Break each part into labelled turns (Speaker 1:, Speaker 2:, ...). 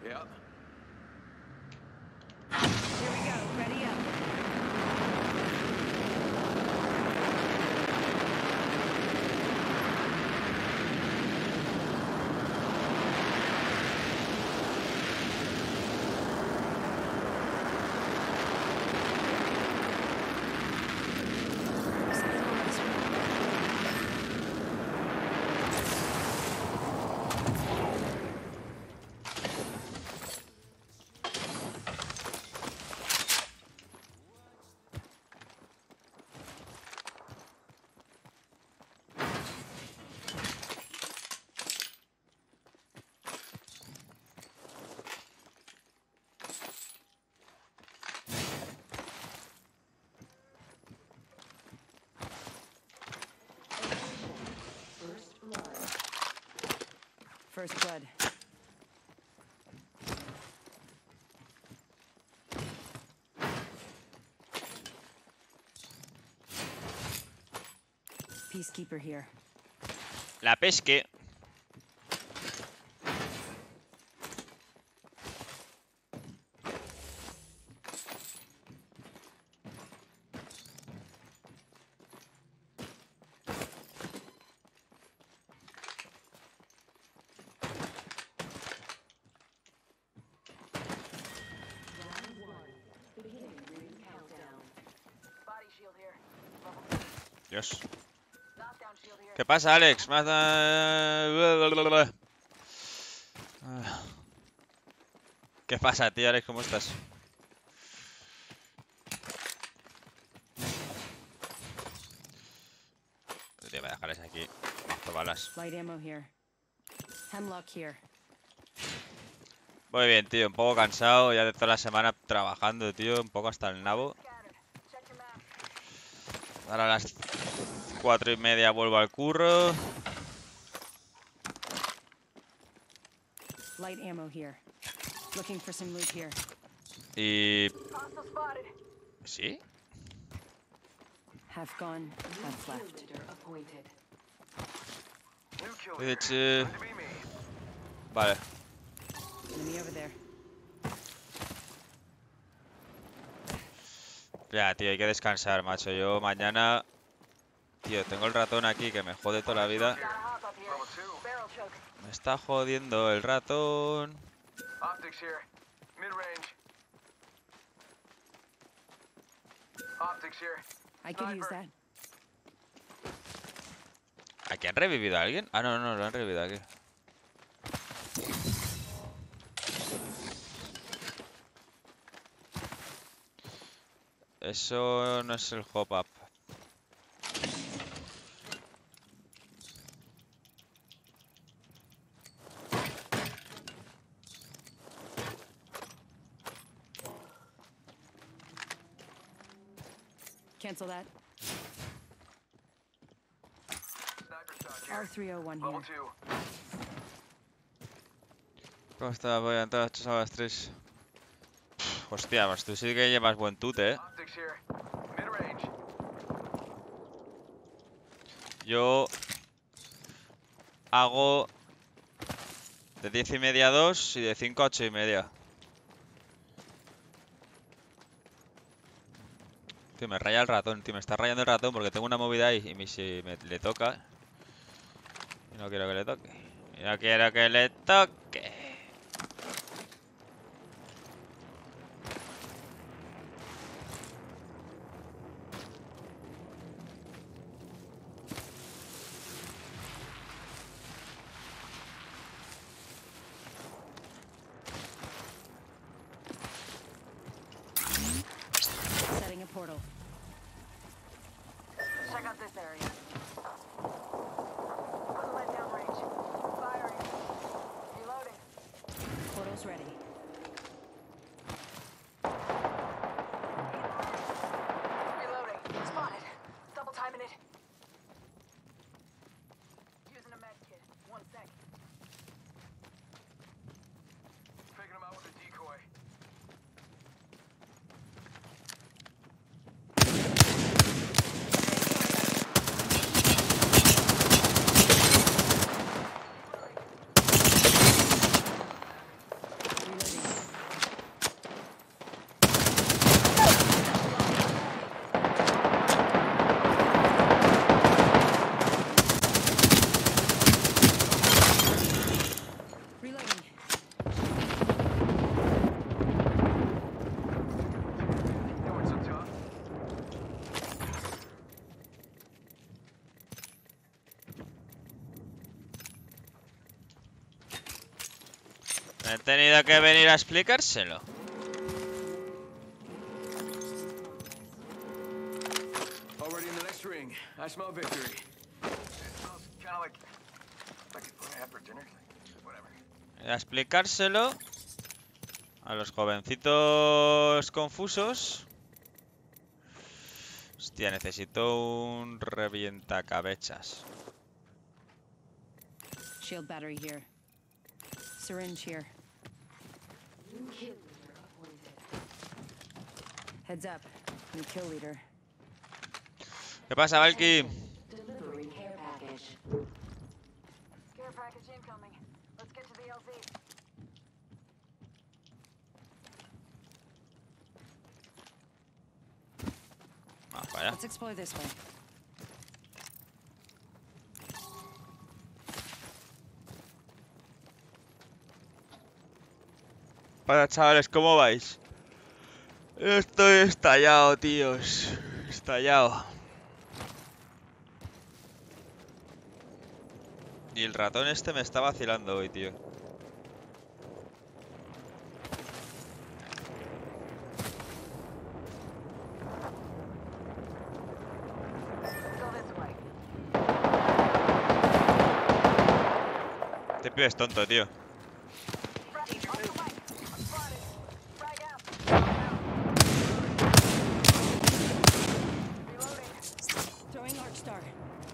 Speaker 1: Yeah.
Speaker 2: Here we go. Ready up. First blood. Peacekeeper here.
Speaker 3: La pesque. Dios. ¿Qué pasa, Alex? ¿Qué pasa, tío, Alex? ¿Cómo estás? Tío, me dejarles aquí. Balas.
Speaker 2: Light ammo here. Hemlock here.
Speaker 3: Muy bien, tío. Un poco cansado ya de toda la semana trabajando, tío. Un poco hasta el nabo. Ahora a las 4:30 vuelvo al curro.
Speaker 2: Light ammo here. Looking for some loot here.
Speaker 3: Y... ¿Sí?
Speaker 2: Half gone, half left.
Speaker 3: Vale.
Speaker 2: Enemy over there.
Speaker 3: Ya, tío, hay que descansar, macho. Yo mañana... Tío, tengo el ratón aquí que me jode toda la vida. Me está jodiendo el ratón.
Speaker 1: Optics here. Mid-range. Optics here.
Speaker 2: I could use that.
Speaker 3: ¿Aquí han revivido a alguien? Ah, no, no, lo han revivido aquí. Eso no es el hop-up.
Speaker 2: Cancel that.
Speaker 1: Sniper shot here.
Speaker 2: R301
Speaker 1: Level
Speaker 2: here.
Speaker 1: 2.
Speaker 3: ¿Cómo está? Voy a entrar a las 3. Hostia, pues tú sí que llevas buen tute, ¿eh?
Speaker 1: Optics here. Mid-range.
Speaker 3: Yo hago de 10:30 a 2 y de 5 a 8:30. Tío, me raya el ratón, tío. Me está rayando el ratón porque tengo una movida ahí y si le toca... Y no quiero que le toque. Y no quiero que le toque.
Speaker 2: Setting a portal.
Speaker 4: Check out this area. Let down range. Firing. Reloading.
Speaker 2: Portal's ready.
Speaker 4: Reloading. Spotted. Double timing it. Using a med kit. 1 sec.
Speaker 1: Picking him out with a decoy.
Speaker 3: He tenido que venir a explicárselo.
Speaker 1: Already in the next ring. I smell victory. It smells kind of like what I had for dinner. Whatever.
Speaker 3: A explicárselo a los jovencitos confusos. Hostia, necesito un revientacabezas.
Speaker 2: Shield battery here. Syringe here. Heads up. New kill leader.
Speaker 3: ¿Qué pasa, Valky?
Speaker 4: Delivery care package. Care package incoming. Let's get to the LZ.
Speaker 3: Vamos para allá.
Speaker 2: Let's explore this way.
Speaker 3: Para chavales, ¿cómo vais? Estoy estallado, tíos. Estallado. Y el ratón este me está vacilando hoy, tío.
Speaker 4: Go this way.
Speaker 3: Este pibe es tonto, tío.
Speaker 4: Frag, on the way. I'm spotted. Frag out. Reloading.
Speaker 2: Throwing Arc Star.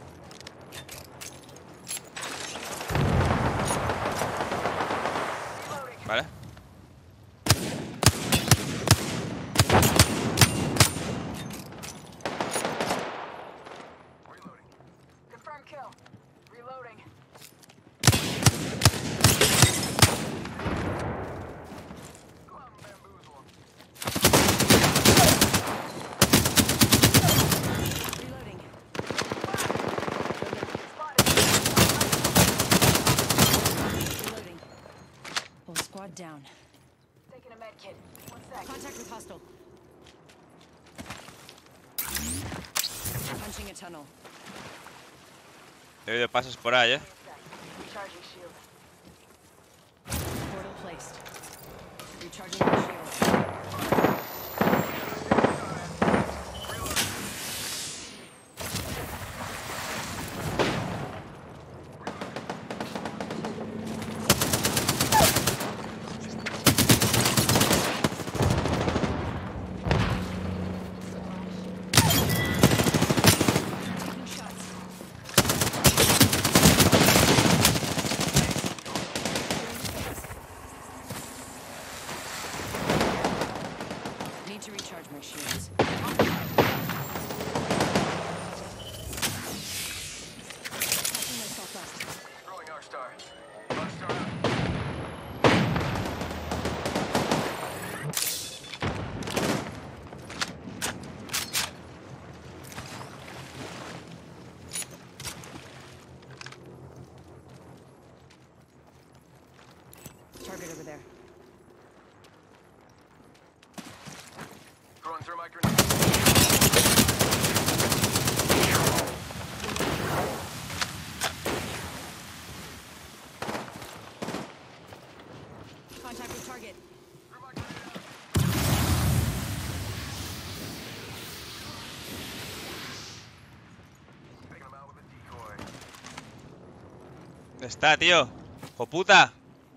Speaker 4: Reloading.
Speaker 3: ¿Vale?
Speaker 1: Reloading.
Speaker 4: Confirm kill. Reloading.
Speaker 1: Go out and bamboozle 'em.
Speaker 2: Reloading.
Speaker 4: Spotted.
Speaker 2: Reloading. Whole squad down.
Speaker 4: Taking a med kit. 1 sec.
Speaker 2: Contact with hostile. Punching a tunnel.
Speaker 3: He oído pasos por ahí,
Speaker 4: Wait a sec. Recharging shield.
Speaker 2: Portal placed. Recharging my shield. Taking shots. Need to recharge my shields. Patching myself up.
Speaker 1: Throwing Arc-Star. Arc-Star out.
Speaker 2: Target over there.
Speaker 1: Throwing through my grenade.
Speaker 2: Contact with target.
Speaker 1: Threw my grenade out. Taking him out with a decoy.
Speaker 3: ¿Dónde está, tío? ¡Hijo puta!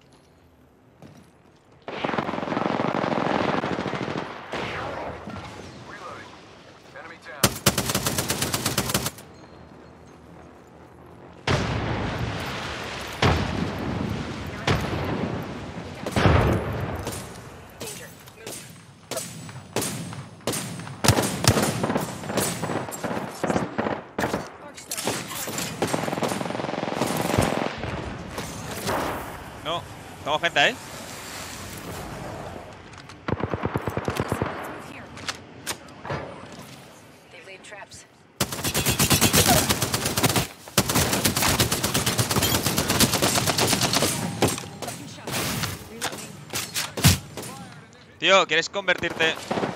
Speaker 1: Reloading. Enemy down.
Speaker 4: Danger. Move.
Speaker 2: Arc Star.
Speaker 3: No, estamos gente, ¿eh?
Speaker 2: Let's move here.
Speaker 4: They've laid traps.
Speaker 2: Taking shots. Reloading.
Speaker 3: Tío, ¿quieres convertirte?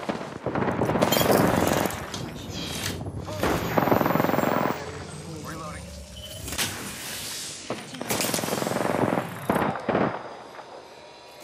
Speaker 1: Reloading.
Speaker 2: Patching myself.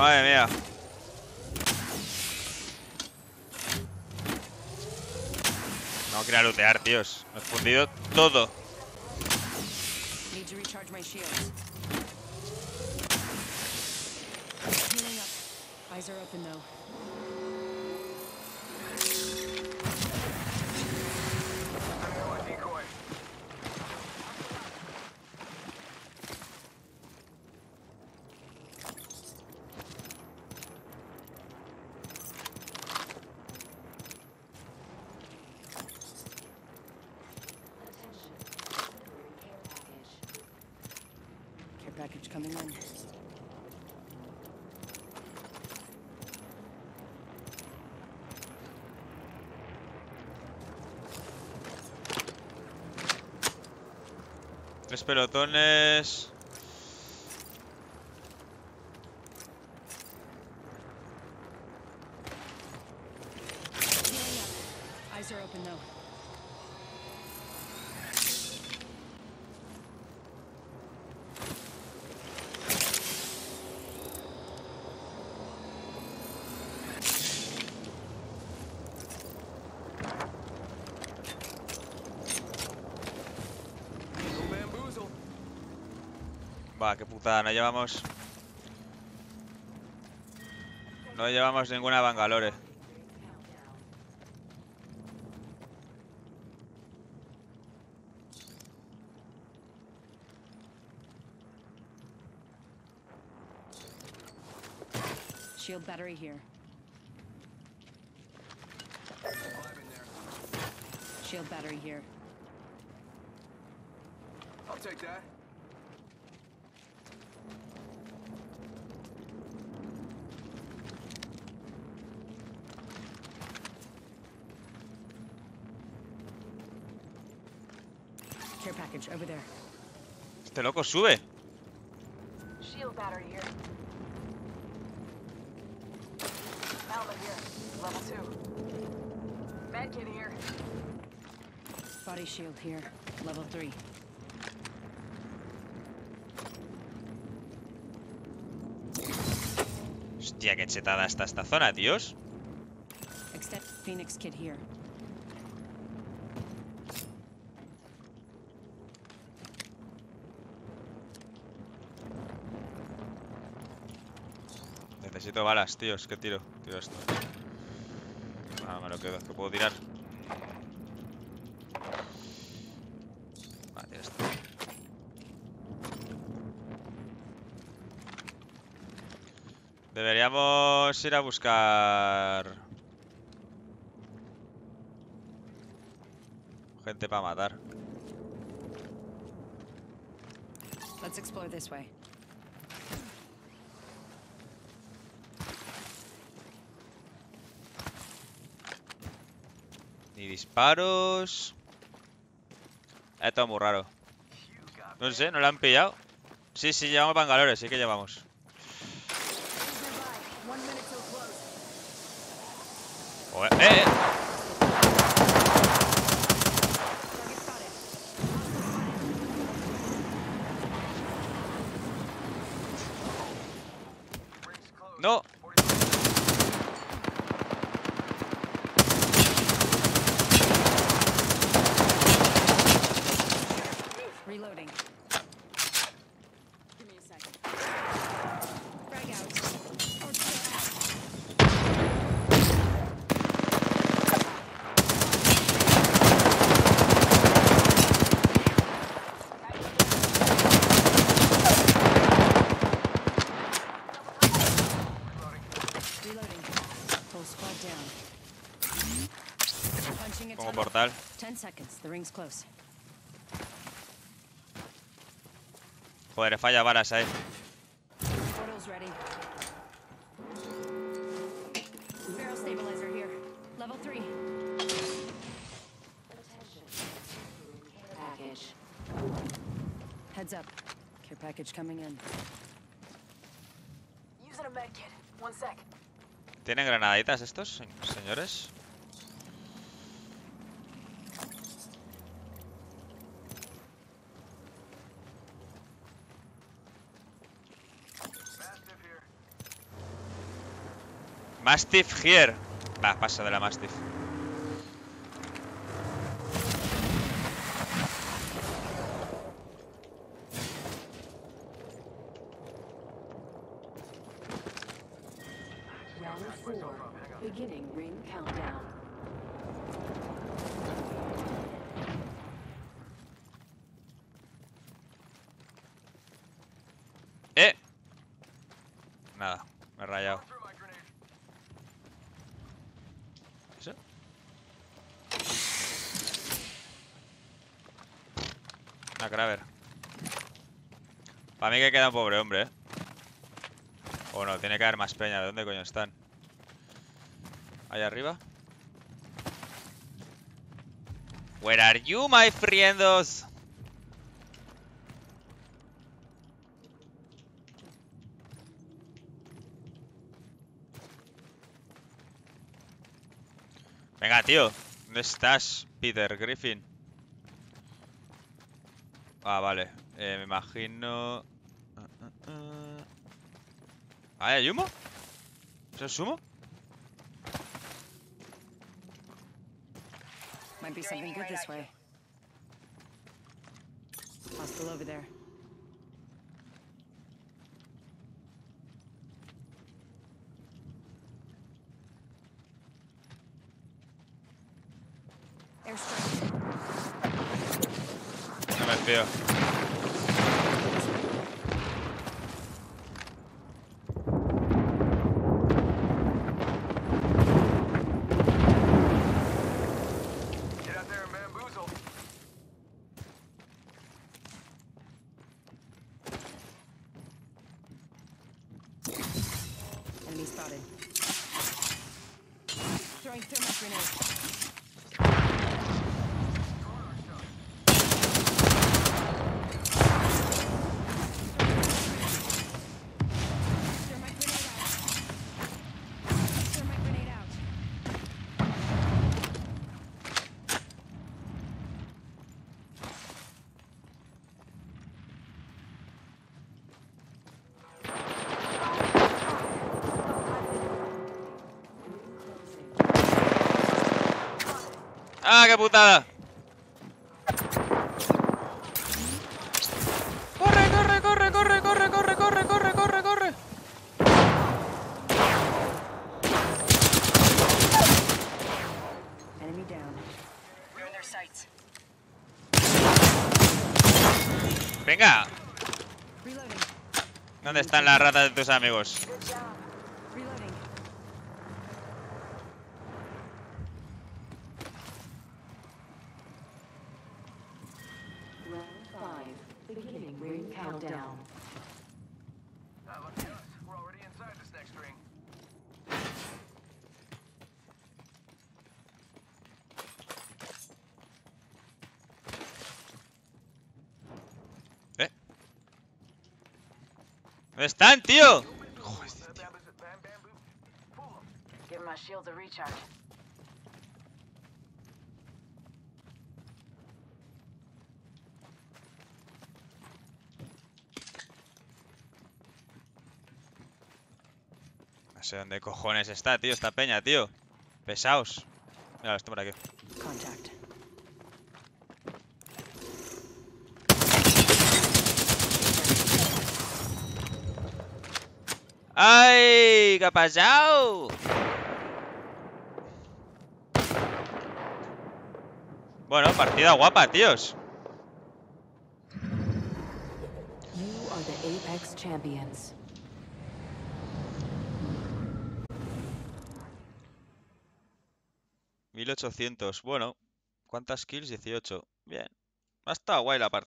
Speaker 3: Madre mía. No quería lootear, tíos. Me he fundido todo.
Speaker 2: Need to recharge my shields. Healing up. Eyes are open though.
Speaker 1: Decoy.
Speaker 2: Care package coming in.
Speaker 3: Tres pelotones.
Speaker 2: Healing up. Eyes are open though.
Speaker 1: No bamboozle.
Speaker 3: Va, qué putada, no llevamos. No llevamos ninguna Bangalore.
Speaker 2: Shield battery here.
Speaker 1: Five in there.
Speaker 2: Shield battery here.
Speaker 1: I'll take that.
Speaker 2: Care package over there.
Speaker 3: Este loco sube.
Speaker 4: Shield battery here. Helmet here. Level 2. Medkit here.
Speaker 2: Body shield here. Level 3.
Speaker 3: Hostia, qué chetada está esta zona, tíos.
Speaker 2: Extend Phoenix kit here.
Speaker 3: Necesito balas, tíos. ¿Qué tiro? Tiro esto. Ah, me lo quedo. ¿Qué puedo tirar? Vale, tiro esto. Deberíamos ir a buscar gente para matar.
Speaker 2: Let's explore this way.
Speaker 3: Ni disparos. Esto es muy raro. No sé, ¿no lo han pillado? Sí, sí, llevamos Bangalore, sí que llevamos. Joder,
Speaker 2: Target spotted.
Speaker 1: Rings closed.
Speaker 3: No.
Speaker 1: 40
Speaker 2: Reloading. Give me a second. Frag out. Or reloading. Full squad down. Punching a
Speaker 3: Como
Speaker 2: tunnel.
Speaker 3: portal.
Speaker 2: 10 seconds. The ring's close.
Speaker 3: Joder, falla balas ahí.
Speaker 2: Portal's ready. Barrel stabilizer here. Level 3.
Speaker 4: Attention. Care package.
Speaker 2: Heads up. Care package coming in.
Speaker 4: Using a medkit. 1 sec.
Speaker 3: ¿Tienen granaditas estos, señores?
Speaker 1: Mastiff here.
Speaker 3: Mastiff here. Va, paso de la Mastiff.
Speaker 4: Round 4. Beginning ring countdown.
Speaker 3: Nada, me he rayado.
Speaker 1: Through my grenade.
Speaker 3: ¿Eso? Una Kraber. Para mí que queda un pobre hombre, ¿eh? O no, tiene que haber más peña. ¿De dónde coño están? Ahí arriba. Where are you, my friendos? Venga, tío. ¿Dónde estás, Peter Griffin? Ah, vale. Me imagino... ¿Ah, hay humo? ¿Eso es humo?
Speaker 2: Might be something good this way. Hostile over there. Airstrike.
Speaker 3: No me fío.
Speaker 1: Get out there and bamboozle.
Speaker 2: Enemy spotted. Throwing thermite grenade. Thermite grenade out. Thermite grenade out.
Speaker 3: ¡Ah, qué putada! ¡Corre, corre, corre, corre, corre, corre, corre, corre, corre, corre!
Speaker 2: Enemy down. We're in their sights.
Speaker 3: ¡Venga!
Speaker 2: Reloading.
Speaker 3: ¿Dónde están las ratas de tus amigos?
Speaker 2: Reloading.
Speaker 4: Round 5. Beginning ring countdown.
Speaker 1: Ah, lucky us. We're already inside this next ring.
Speaker 3: ¿Eh? ¿Dónde están, tío?
Speaker 4: Give my shields a recharge.
Speaker 3: No sé dónde cojones está, tío, esta peña, tío. Pesaos. Mira, estoy por aquí.
Speaker 2: Contact.
Speaker 3: ¡Ay! ¿Qué ha pasado? Bueno, partida guapa, tíos.
Speaker 4: You are the Apex champions.
Speaker 3: $1800. Bueno, ¿cuántas kills? 18. Bien. Ha estado guay la partida.